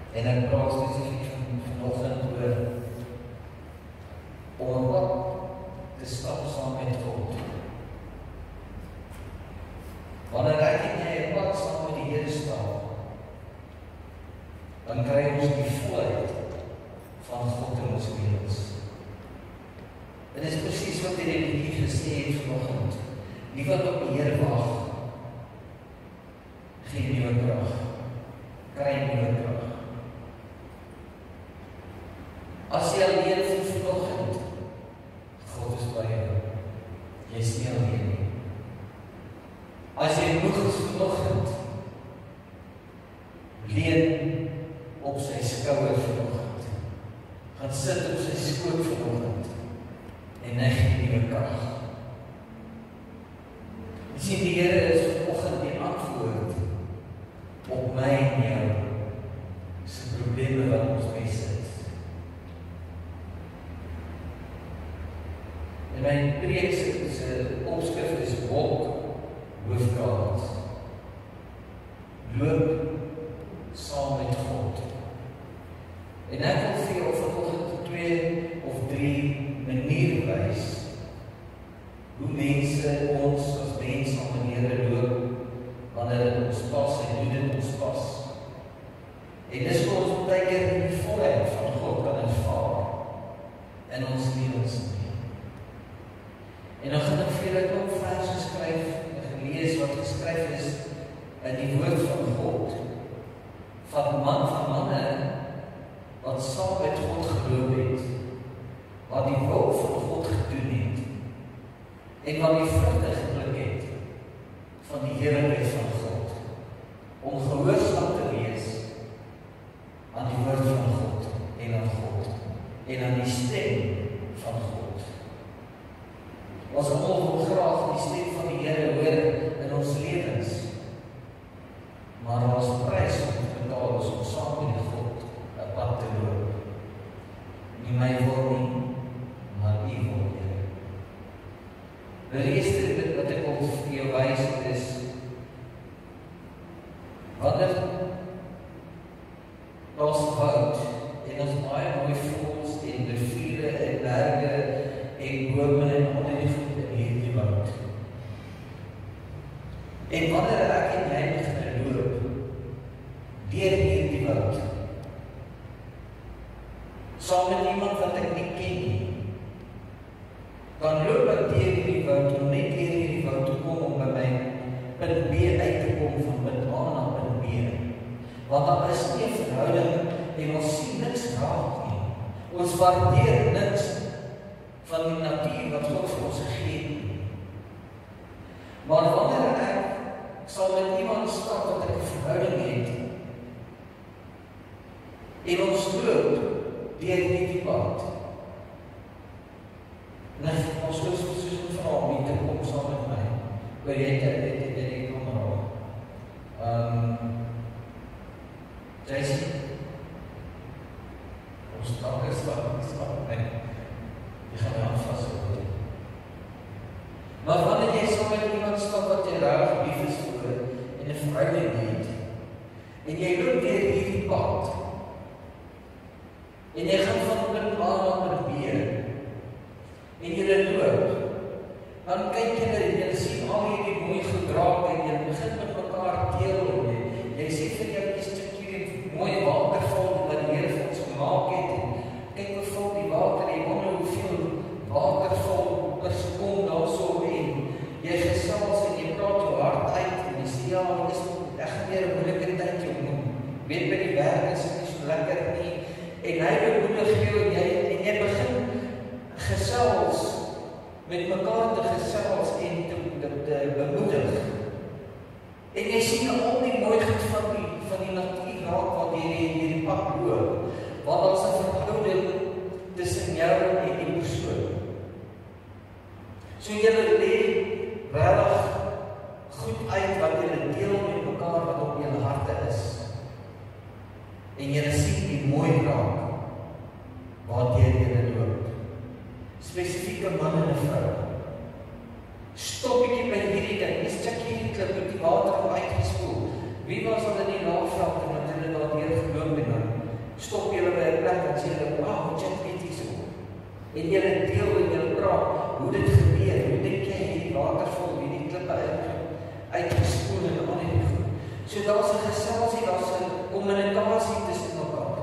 En ek praat spesifiek vanoggend oor om 'n pad te stap saam met God. Wanneer ek en jy 'n pad saam met die Here stap, dan kry ons die volheid van God in ons lewens. Dit is presies wat die liedjie gesê het vanoggend. Die wat op die Here wag, gee nuwe krag, kry nuwe krag. As jy alleen voel vanoggend, God is by jou. Jy is nie alleen nie. As jy moeg is vanoggend, leun op sy skouer vanoggend. Gaan sit op sy skoot vanoggend en hy gee nuwe krag. Jy sien, die Here is vanoggend die antwoord op my en jou se probleme wat ons mee sit. En my preek se opskrif is walk with God. Loop saam met God. En ek wil vir jou vanoggend 2 of 3 maniere wys hoe mense ons as mens aan die Here loop wanneer dit ons pas en hoe dit ons pas. En dis vir ons baie keer die volheid van God kan ervaar in ons lewens. En dan gaan ek vir julle ook verse skryf en lees wat geskryf is in die woord van God van manne wat saam met God geloop het, wat die wil van God gedoen het en wat die vrugte gepluk het van die heerlikheid van God om gehoorsaam te wees aan die woord van God en aan die stem van God. Ons wil graag die stem van die Here hoor in ons lewens, maar ons prys om te betaal is om saam met God 'n pad te loop. Nie my wil nie, maar U wil, Here. Die eerste wat ek wil vir jou wys is, wanneer ons woud en ons baie mooi voels en riviere en berge en bome en al die goed in hierdie woud. En wanneer ek en jy begin loop deur hierdie woud, saam met iemand wat ek nie ken nie, dan loop ek deur hierdie woud om net deur hierdie woud te kom om by my punt B uit te kom van punt A na punt B. Want daar is nie 'n verhouding en ons sien niks raak nie. Ons waardeer niks van die natuur wat God vir ons gegee het. Maar wanneer ek sal met iemand stap wat ek 'n verhouding het, en ons loop deur hierdie pad, en ons soos 'n vrou om te kom saam met my, waar jy dit kom raak. Jason, ons stap nee. Jy gaan my hand vashou. Maar wanneer jy saam met iemand stap wat jy reg lief is vir en 'n verhouding het, en jy loop deur hierdie pad, en jy gaan van punt A na punt B, en jy loop, dan kyk jy sien al hierdie mooi gedraak en jy begin met mekaar deel en jy sê vir jou die stukkie mooi waterval wat die Here vir ons gemaak het en kyk hoe vol die water en wonder hoeveel waterval per sekonde daarso en jy gesels en jy praat jou hart uit en jy sê ja, dit is ek gaan weer 'n moeilike tyd jong. Weet by die werk is dit nie so lekker nie en hy bemoedig jou en jy begin gesels met mekaar te gesels en te bemoedig. En jy sien al die mooi goed van die natuur raak wat hierdie pad loop, want daar's 'n verhouding tussen jou en die persoon. So julle lê regtig goed uit wat julle deel met mekaar wat op julle harte is. En julle sien die mooi raak waardeur julle loop. Spesifieke man en 'n vrou. Stop bietjie by hierdie ding. Dis check hierdie klip met die water al uitgespoel. Wie was al in die laagveld en wat hulle daar deur geloop en stop julle by 'n plek en sê julle, "Wow, chat weet hier so." En julle deel en julle praat hoe dit gebeur, hoe dink jy hierdie waterval, hierdie klippe uitgespoel en al die goed. So daar's 'n geselsie, daar's 'n kommunikasie tussen mekaar.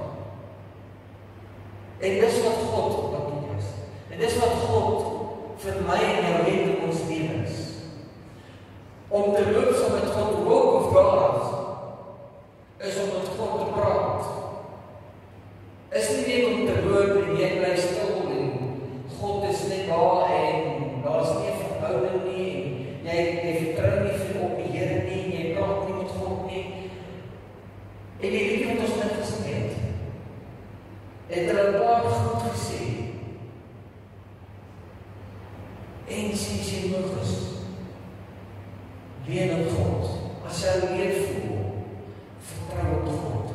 En dis wat God doen is. En dis wat God vir my en jou het in ons lewens. Om te loop saam met God, walk of God, is om met God te praat. Is nie net om te loop en jy bly stil en God is net daar en daar's nie 'n verhouding nie en jy vertrou nie vir op die Here nie en jy praat nie met God nie. En die liedjie wat ons net gesing het hulle 'n paar goed gesê. En sê mogens leen op God. As jy leer voel, vertrou op God.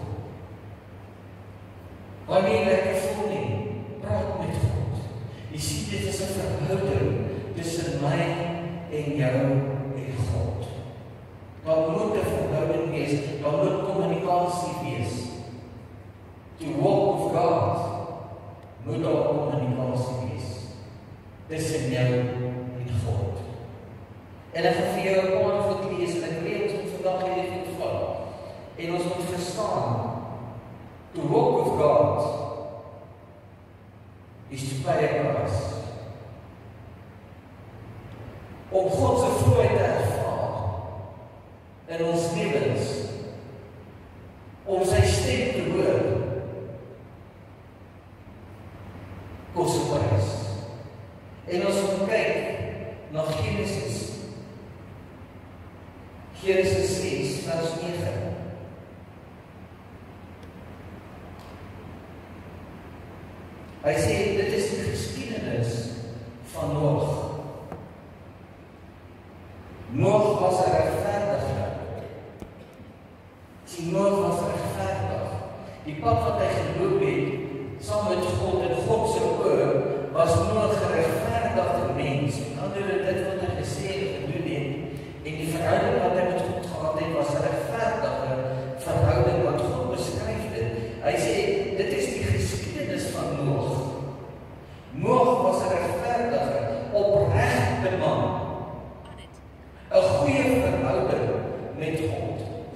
Wanneer jy lekker voel nie, praat met God. Jy sien, dit is 'n verhouding tussen my en jou en God. Daar moet 'n verhouding wees, daar moet kommunikasie wees. To walk with God, moet daar kommunikasie wees tussen jou en God. En ek gaan vir jou 'n paar goed lees en ek weet ons moet vandag hierdie goed vat. En ons moet verstaan, to walk with God is to pay a price. Om God se vryheid te ervaar in ons lewens, om sy stem te hoor, kos 'n prys. En as ons kyk na Genesis 6 vers 9. Hy sê, dit is die geskiedenis van Noag. Noag was 'n regverdige. Noag was regverdig. Die pad wat hy geloop het, saam met God en God se oë, was Noag 'n regverdige mens. En ander dit wat hy gesê en gedoen het, en die verhouding wat hy met God gehad het, was 'n regverdige verhouding wat God beskryf het. Hy sê, dit is die geskiedenis van Noag. Noag was 'n regverdige, opregte man. 'n goeie verhouding met God.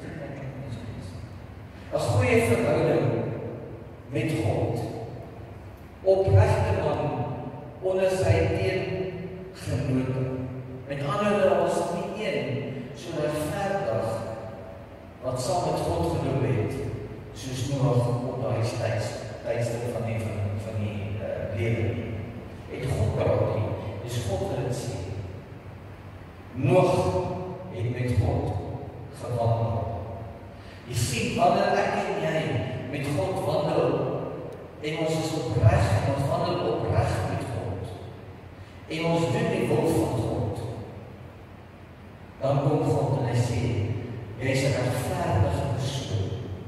'n goeie verhouding met God. Opregte man onder sy teengenote. Met ander woorde, daar was nie een so regverdig wat saam met God geloop het, soos Noag op daai tydstip van die lewe. Het God praat nie, dis God wat dit sê. Noag het met God gewandel. Jy sien, wanneer ek en jy met God wandel, en ons is opreg, en ons wandel opreg met God, en ons doen die wil van God, dan kom God en hy sê, jy is 'n regverdige persoon.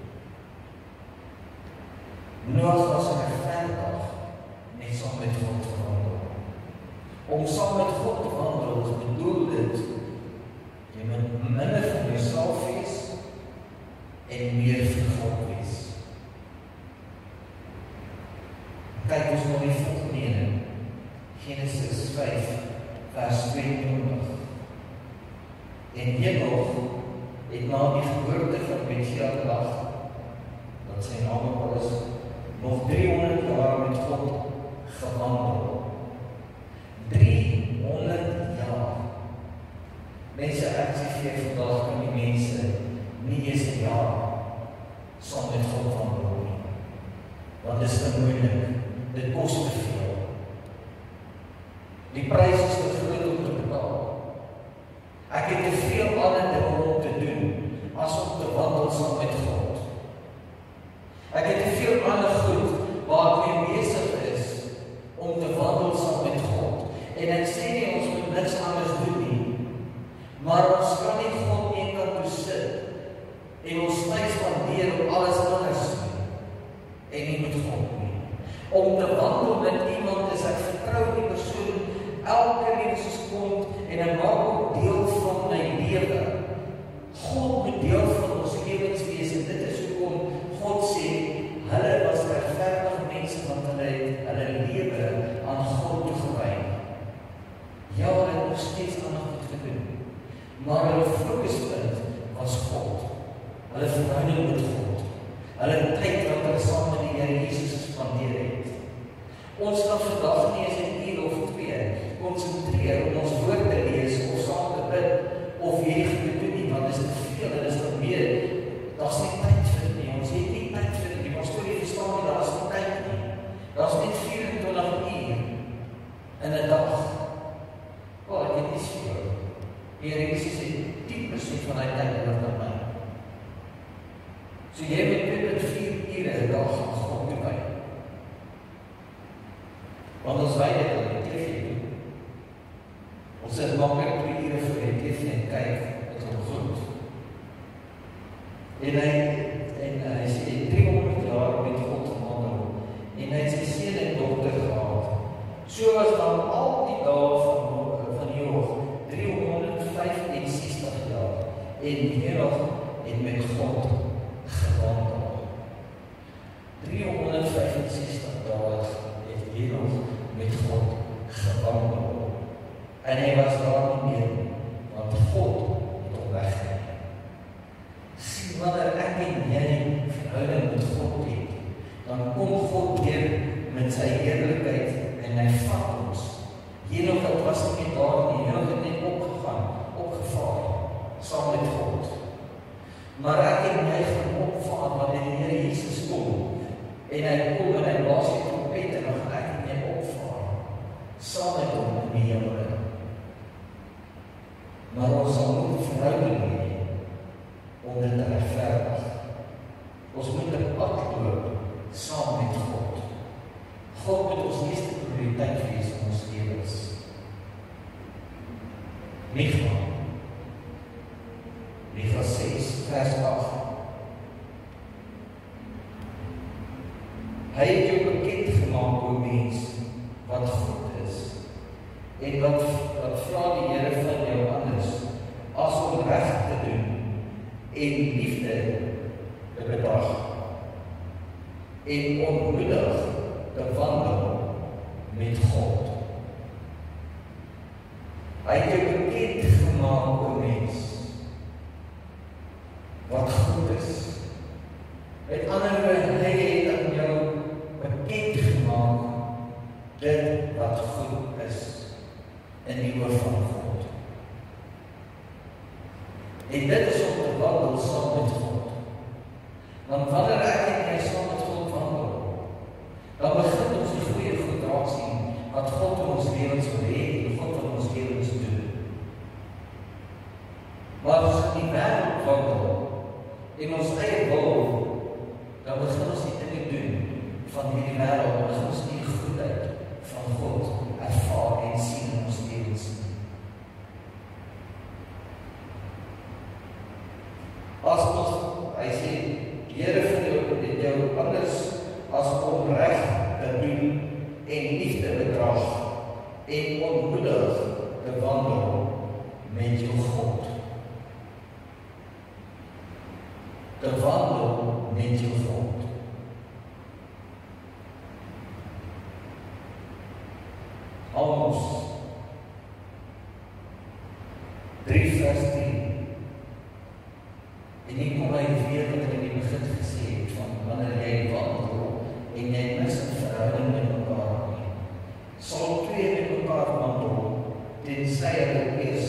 Noag was regverdig, net saam met God te wandel. Om saam met God te wandel, bedoel dit, jy moet minder van jouself wees, en meer vir God wees. Kyk ons na die volgende ene, Genesis 5, vers 22. En Henoch het na die geboorte van Methuselah, wat sy naam was, nog 300 jaar met God gewandel. 300 jaar. Mense, ek sê vir vandag kan die mense nie eens 'n jaar saam met God wandel nie. Want dit is te moeilik. Dit kos te veel. Die prys is te groot om te betaal. Ek het te veel ander dinge om te doen as om te wandel saam met God. Ek het te veel ander goed waar ek mee besig is om te wandel saam met God. En ek sê nie ons moet niks anders doen nie, maar ons kan nie God een kant toe sit en ons tyd spandeer op alles anders en nie met God nie. Om te wandel met iemand is ek vertrou die persoon elke lewe sekond en ek maak ook deel van my lewe. God moet deel van ons lewens wees en dit is hoekom God sê, hulle was hulle fokuspunt was God. Hulle verhouding met God. Hulle tyd wat hulle saam met die Here Jesus spandeer het. Ons kan vandag nie eens 'n uur of 2 konsentreer om ons woord te lees of saam te bid of hierdie goed te doen nie, want dit is te veel en dit is te meer. Daar's nie tyd vir dit nie. Ons het nie tyd vir dit nie. Ons moet verstaan nie, daar's nie tyd nie. Daar's net 24 uur in 'n dag. Dit is vir jou. Die Here Jesus het 10% van hy tyd oor aan my. So jy moet 2.4 ure 'n dag aan God toewy. Want ons weet dit al, die TV doen. Ons sit maklik 2 ure voor die TV en kyk, dit is al goed. En hy sê 300 jaar met God gewandel. En hy het sy seun en dogter gehad. So was dan al die dae van Enoch 365 jaar. En Enoch het met God gewandel. 365 dae het Enoch met God gewandel. En hy was daar nie meer, want God het hom weggeneem. Sien, wanneer ek en jy verhouding met God het, dan kom God weer met sy heerlikheid en hy vat ons. Enoch het was nie meer daar nie, Enoch het net opgevaar, saam met God. Maar ek en jy gaan opvaar wanneer die Here Jesus kom, en hy kom en hy blaas die trompet en dan gaan ek en jy opvaar, saam met hom in die hemel. Maar ons sal moet verhouding hê om dit te regverdig. Ons moet 'n pad loop saam met God. God moet ons eerste prioriteit wees in ons lewens. Micha 6 vers 8. Hy het jou bekend gemaak, o mens, wat goed is. En wat vra die Here van jou anders, as om reg te doen en liefde te bedag en onmoedig te wandel met God. Hy het jou bekend gemaak, o mens, wat goed is. Met ander woorde, hy het aan jou bekend gemaak dit wat goed is in die oor van God. En dit is om te wandel saam met God. Want wanneer ek en jy saam met God wandel, dan begin ons die goeie goed raak sien wat God in ons lewens wil hê en God in ons lewens doen. Maar as ons in die wêreld wandel en ons eie wil, dan begin ons die dinge doen van hierdie wêreld, dan begin ons die goedheid van God ervaar en sien in ons lewens. As ons, hy sê, die Here vind jou anders as om reg te doen en liefde bedrag en onmoedig te wandel met jou God. Te wandel met jou God. Amos 3 vers 10. En hier kom hy weer wat ek in die begin gesê het, van wanneer jy wandel en jy mis 'n verhouding met mekaar nie, sal 2 met mekaar wandel, tensy hulle eers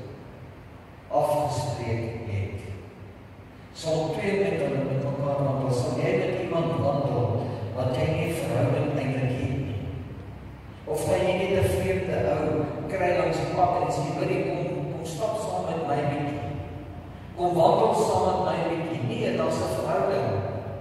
afgespreek het. Sal 2 met mekaar wandel, sal jy met iemand wandel, wat jy nie 'n verhouding eintlik het nie. Of jy net 'n vreemde ou kry langs die pad en sê, kom stap saam met my bietjie. Kom wandel saam met my bietjie. Nee, daar's 'n verhouding.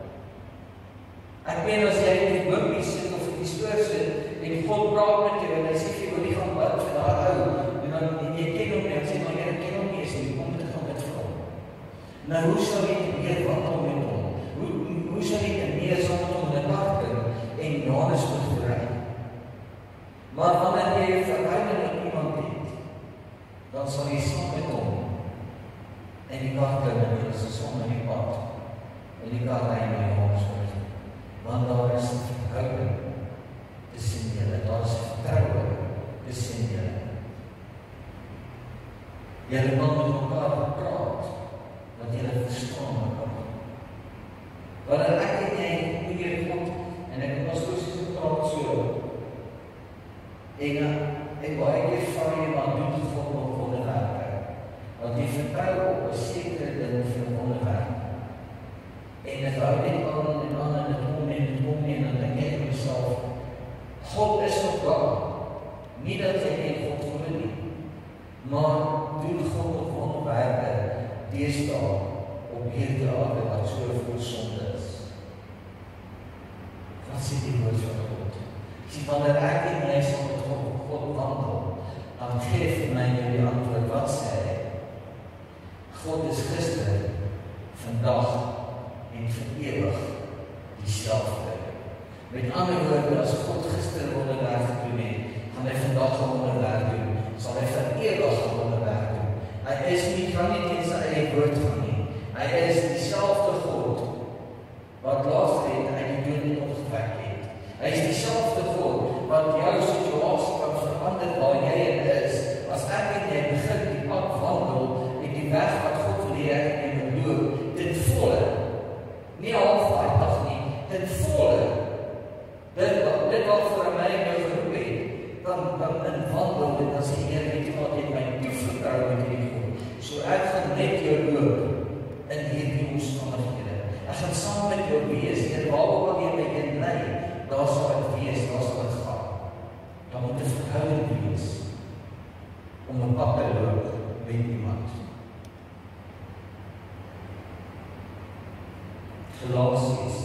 Ek meen as jy in die boekie sit of in die stoor sit en God praat met jou en hy sê jy wil nie gaan bid vir daai ou en dan jy ken hom nie, en sê maar jy ken hom nie, jy kom met gaan bid vir hom. Nou hoe sal jy meer wandel met hom? Hoe sal jy meer saam met hom in 'n pad kom en Johannesburg toe ry? Maar wanneer jy 'n verhouding met iemand het, dan sal jy saam met hom en die kar klim en jy is saam in die pad en die kar ry na Johannesburg. Want daar is 'n verhouding tussen julle, daar is vertroue tussen julle. Julle wil met mekaar gaan net aan en aan en dit kom nie, en dan dink jy vir jouself, God is nog daar. Nie dat jy nie God glo nie, maar doen God nog wonderwerke deesdae op hierdie aarde wat so vol sonde is. Wat sê die woord van God? Sê, wanneer ek en jy saam met God wandel, dan gee vir my die antwoord, wat sê hy? God is gister, vandag en vir ewig dieselfde. Met ander woorde, as God gister wonderwerk gedoen het, gaan hy vandag wonderwerk doen, sal hy vir ewig wonderwerk doen. Hy is nie, kan nie teen sy eie woord gaan nie. Hy is dieselfde God wat laatst het uit die dood nie opgewek het. Hy is dieselfde God wat jou situasie kan verander waar jy in is. As ek en jy begin die pad wandel en die weg wat God vir die ek en jy loop, ten volle, nie halfwaardig nie, ten volle, dit wat vir my nou geroep het, dan in wandel, en dan sê Heer, weet jy wat, het my toevertrou met hierdie God. So ek gaan net jou loop in hierdie omstandighede. Ek gaan saam met jou wees, Heer, waar jy my in lei, daar sal ek wees, daar sal ek gaan. Dan moet 'n verhouding wees om 'n pad te loop met iemand. Galasiërs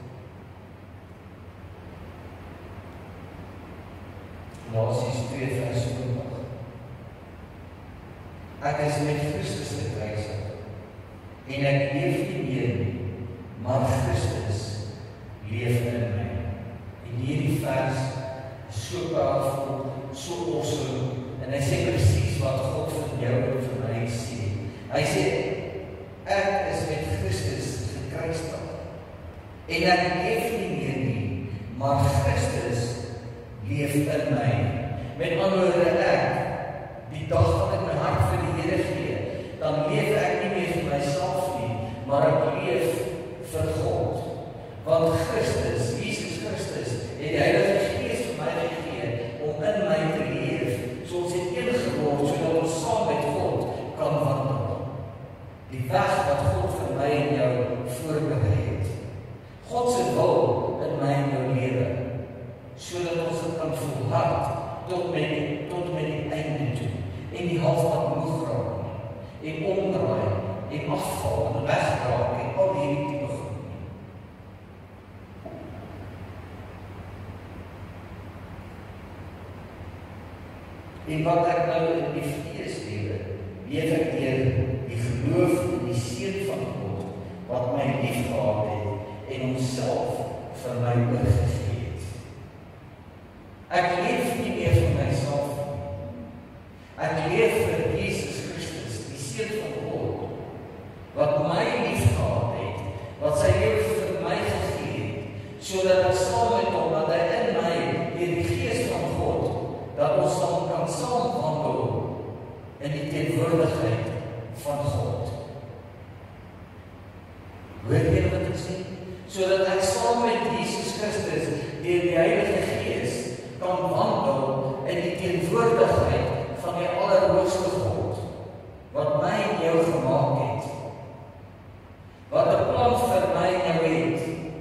2:20. Ek is met Christus gekruisig en ek leef nie meer nie, maar Christus leef in my. En hierdie vers is so powerful, so awesome, en hy sê presies wat God van jou en van my sê. Hy sê, ek is met Christus gekruisig en ek leef nie meer nie, maar Christus leef in my. Met ander woorde, die dag wat ek my hart vir die Here gee, dan leef ek nie meer vir myself nie, maar ek leef vir God. Want Christus, Jesus Christus, het die Heilige Gees vir my gegee om in my te leef, so ons het een geword, sodat ons saam met God kan wandel. Die weg wat God vir my en jou voorberei het. God se wil in my en jou lewe, sodat ons dit kan volhard tot met die einde toe, en die halfpad moeg raak nie, en omdraai, en afval, en wegraak, en al hierdie tipe goed nie. En wat ek nou in die vlees leef ek deur die geloof in die Seun van God, wat my lief gehad het, en homself vir my oorgegee het. Ek leef nie meer vir myself nie. Ek leef vir Jesus Christus, die Seun van God, wat my lief gehad het, wat sy lewe vir my gegee het, sodat ek saam met hom, dat hy in my, deur die Gees van God, dat ons dan kan saam wandel in die teenwoordigheid van God. Hoor jy wat ek sê? Sodat ek saam met Jesus Christus, deur die Heilige Gees, kan wandel in die teenwoordigheid van die Allerhoogste God, wat my en jou gemaak het, wat 'n plan vir my en jou het.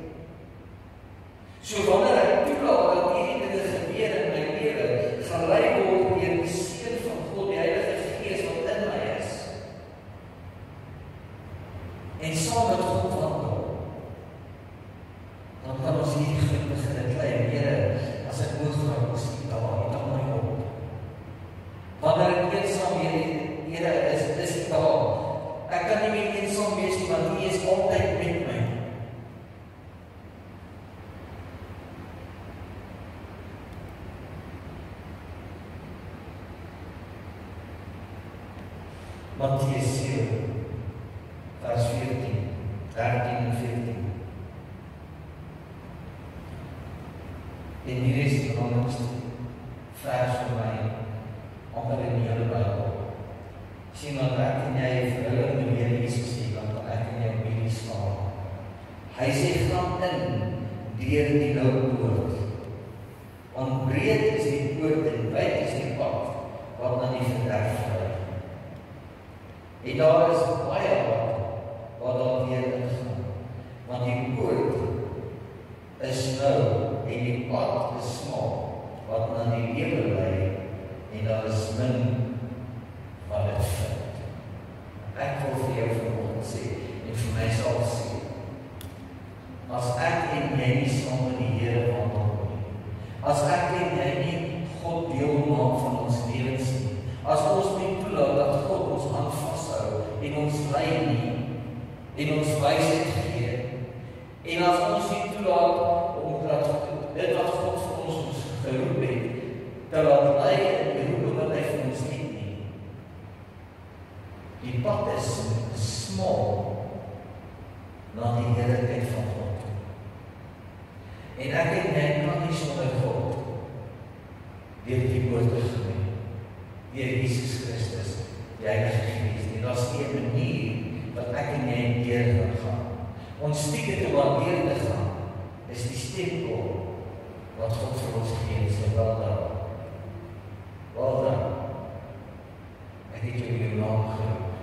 So wanneer ek toelaat dat hierdie dinge gebeur in my lewe, gelei word deur die Seun van God, die Heilige Gees wat in my is, en saam met God wandel, dan kan ons hierdie goed begin klein, Here, as ek moet gaan, is nie daar, dan my op. Wanneer ek eensaam Here is nie daar. Ek kan nie meer eensaam wees nie, want U is altyd met my. Mattheus 7, vers 14, 13 en 14. En hier is die belangrikste vers vir my, amper in die hele Bybel. Sien wat ek en jy verhouding met die Here Jesus het, want ek en jy op hierdie skaal. Hy sê, gaan in deur die looppoort. Want breed is die poort en wyd is die pad, wat na die verderf lei. En daar is baie wat daar weer ingaan. Want die poort is nou en die pad is smal wat na die lewe lei en daar is min wat dit vind. Ek wil vir jou vanoggend sê en vir myself sê, as ek en jy nie saam met die Here wandel nie, as ek en jy nie God deel maak van ons lewens nie, as ons nie toelaat dat God ons hand vashou en ons lei nie en ons wysheid gee, en as ons nie toelaat omdat dit wat God vir ons geroep het, te laat lei in die roep wat hy vir ons het nie. Die pad is smal na die heerlikheid van God. En ek en jy kan nie sonder God deur die woord gegaan, deur Jesus Christus, die Heilige Gees. En daar's nie 'n manier wat ek en jy deur gaan. Ons stieke te waardeer te gaan, is die stempel wat God vir ons gee, sê wel daar. Wel daar. Ek het jou naam geroep.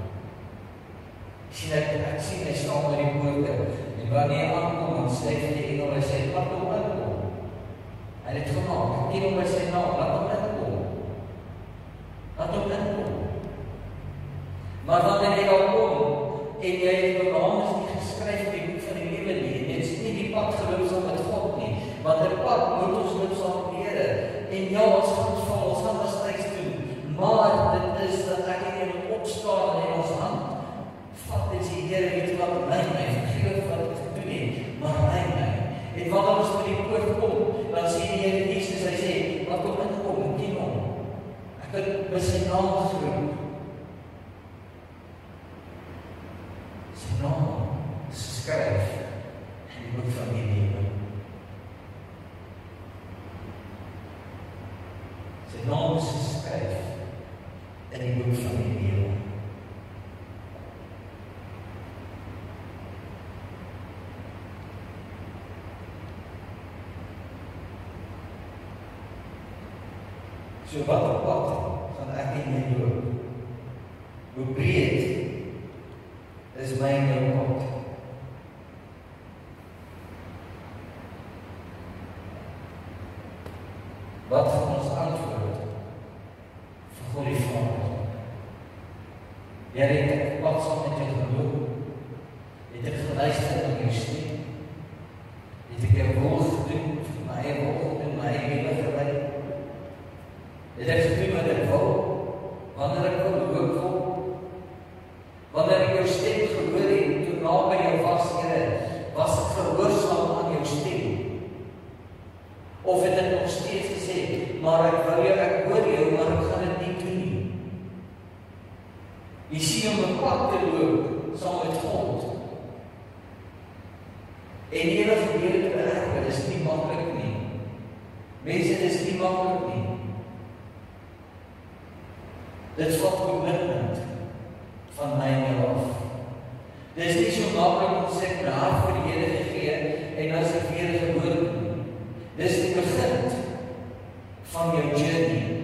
Ek sien hy staan by die poorte, en wanneer hy aankom, dan sê hy die engel, hy sê, laat hom inkom. Hy het gemaak, nie hom by sy naam, laat hom inkom. Laat hom inkom. Maar wanneer hy daar kom, en jy het jou naam is nie geskryf in die boek van die lewe nie, en jy is nie die pad geloop saam met God nie, want die pad moet ons loop saam met die Here, en ja, ons gaan mistakes doen, maar dit is dat ek en jy moet opstaan en ons hand vat en sê, Here, weet wat, lei my, vergeef wat ek gedoen het, maar lei my. En wanneer ons by die poort kom, dan sê die Here Jesus, hy sê, wat kom inkom, ken hom. Ek het by sy naam geroep. Sy naam is geskryf in die boek van die lewe. Sy naam is geskryf in die boek van die lewe. So wat op pad gaan ek en jy loop? Hoe breed is my en jou pad? Wat gaan ons antwoord vir God die Vader? Here, het ek pad saam met jou geloop? Het ek geluister na jou stem? Het ek jou wil gedoen, vir my wil gedoen, my lewe gelei? Het ek gedoen wat ek wil, wanneer ek wil, hoe ek wil, wanneer ek jou stem gehoor het, toe naby jou was, Here, was ek gehoorsaam aan jou stem? Of het ek nog steeds gesê, maar ek wil jou, ek hoor jou, maar ek gaan dit nie doen nie. Jy sien om 'n pad te loop, saam met God. En ewig lewe te bereik, is nie maklik nie. Mense, dit is nie maklik nie. Dit vat commitment van my en jou af. Dit is nie so maklik om sê, my hart vir die Here gegee, en as ek weer geboorte nie. Dit is die begin van jou journey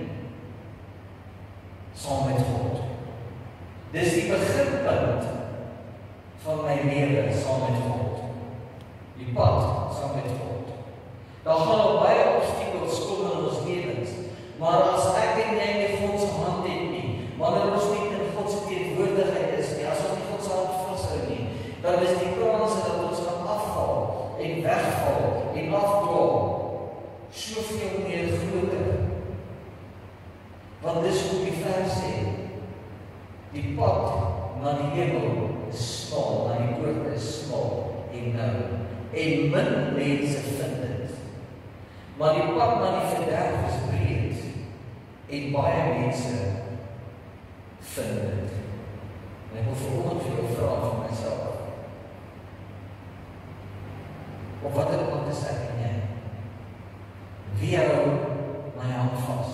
saam met God. Dit is die beginpunt van my lewe saam met God. Die pad saam met God. Daar gaan al baie obstakels kom in ons lewens, maar as ek en jy nie God se hand het nie, wanneer ons nie in God se teenwoordigheid is nie, as ons nie God se hand vashou nie, dan is die kans dat ons gaan afval en wegval en afdwaal soveel meer groter. Want dis hoe die vers sê, die pad na die hemel is smal, na die poort is smal en nou, en min mense vind dit. Maar die pad na die verderf is breed, en baie mense vind dit. En ek wil vanoggend vir jou vra van myself, op watter pad is ek en jy? Wie hou my hand vas?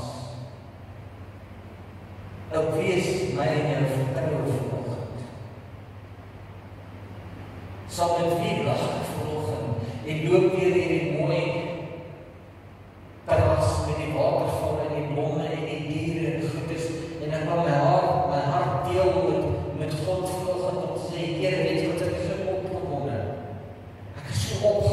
Op wie is my en jou vertrouwe vanoggend? Sal met wie lag ek vanoggend en loop weer hierdie mooi terras met die waterval en die blomme en die diere en goedes, en ek wil my hart deel met God vanoggend om te sê, Here, weet wat ek so opgewonde.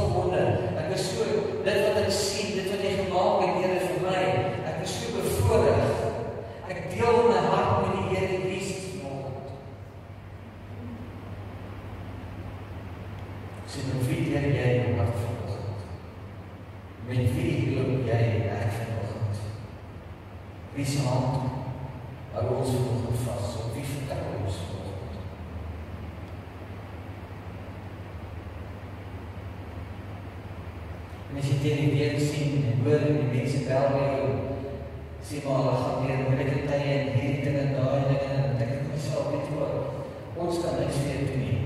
opgewonde. Ek is so, dit wat ek sien, dit wat jy gemaak het, Here, vir my, ek is so bevoorreg. Ek deel my hart met die Here Jesus vanoggend. Sê nou, wie deel jy jou hart vanoggend? Met wie loop jy ek vanoggend? Wie se hand hou ons vanoggend vas? Op wie vertrou ons vanoggend? En as jy teen die week sien en hoor en die mense bel by jou, sê maar, hulle gaan weer moeilike tye en hierdie dinge en daai dinge, en dink ek myself, weet jy wat, ons kan niks meer doen nie.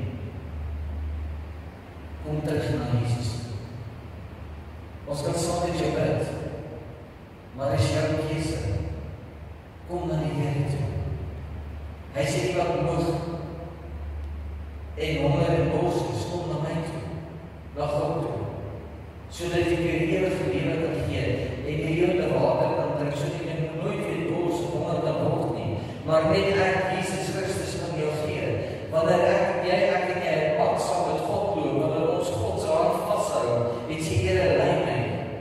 Kom terug na Jesus toe. Ons kan saam met jou bid, maar as jou keuse, kom na die Here toe. Hy sê die wat moeg en honger en bors is, kom na my toe, na God toe. Sodat ek jou ewige lewe kan gee en die lewende water kan drink, sodat jy nooit weer dors of honger kan word nie, maar net ek, Jesus Christus, kan jou gee. Wanneer ek en jy 'n pad saam met God loop, wanneer ons God se hand vashou, en sê, Here, lei my.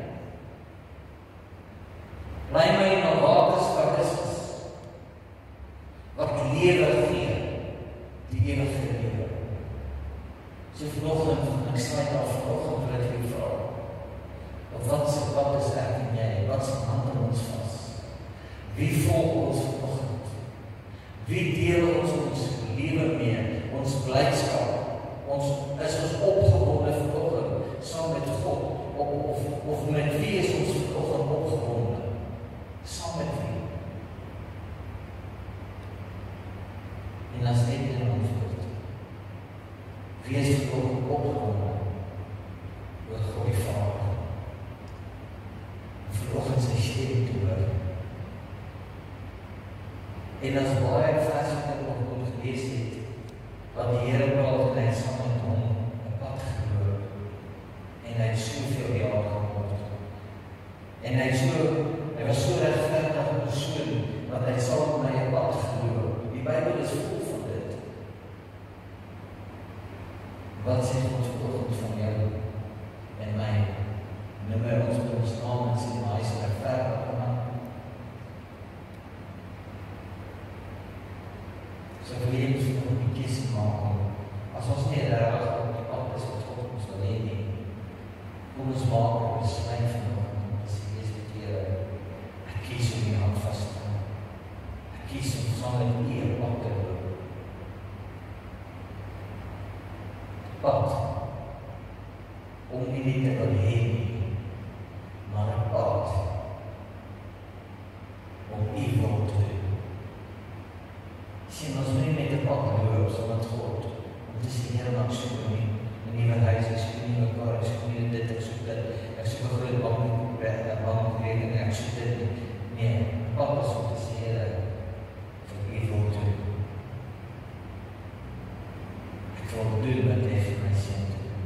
Lei my na waters wat is, wat lewe gee, die ewige lewe. So vanoggend, ek sluit af vanoggend wil ek jou vra. Wat is ek en jy? Wat se hande ons vas? Wie volg ons vanoggend? Wie deel ons lewe mee? Ons blydskap? Is ons opgewonde vanoggend saam met God? Of met wie is ons vanoggend opgewonde? Saam met wie? En as net in antwoord. Wie is vanoggend opgewonde? Oor God die Vader. Vanoggend sy stem te hoor. En as baie vers wat ek nog kon gelees het, wat die Here praat en hy saam met hom 'n pad geloop. En hy het soveel jaar geword. En hy was so regverdig persoon, want hy saam met my 'n pad geloop. Die Bybel is vol van dit. Wat sê God vanoggend van jou en my? Nommer ons op ons naam en sê, maar hy is regverdig gemaak. So wil jy ons nog die kies maak, as ons nie reg op die pad is wat God ons wil hê nie, kom ons maak op die besluit vanoggend, as die eerste keer, ek kies om die hand vast te hou. Ek kies om saam met U 'n pad te loop. Pad, om nie te wil hê nie, maar 'n pad om U wil te doen. Sien, ons moet met 'n pad loop, saam met God, om te sê, Here, maak so nie, 'n nuwe huis, ek soek nie mekaar, ek soek nie dit, ek soek dit, ek soek 'n groot bankrekening, ek soek dit nie. Nee, pad is om te sê, Here, vir U wil te doen. Ek wil doen wat U vir my sê te doen.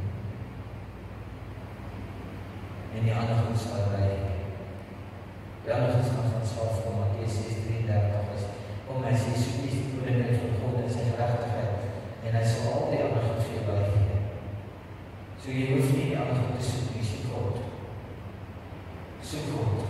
En die ander goed sal ry. Die ander goed gaan van self kom, Mattheus 6:33 is, om hy sê, soek die koninkryk van God en sy geregtigheid, en hy sal al die ander goed vir jou bygee. So jy hoef nie die ander goed te soek, jy soek God. Soek God.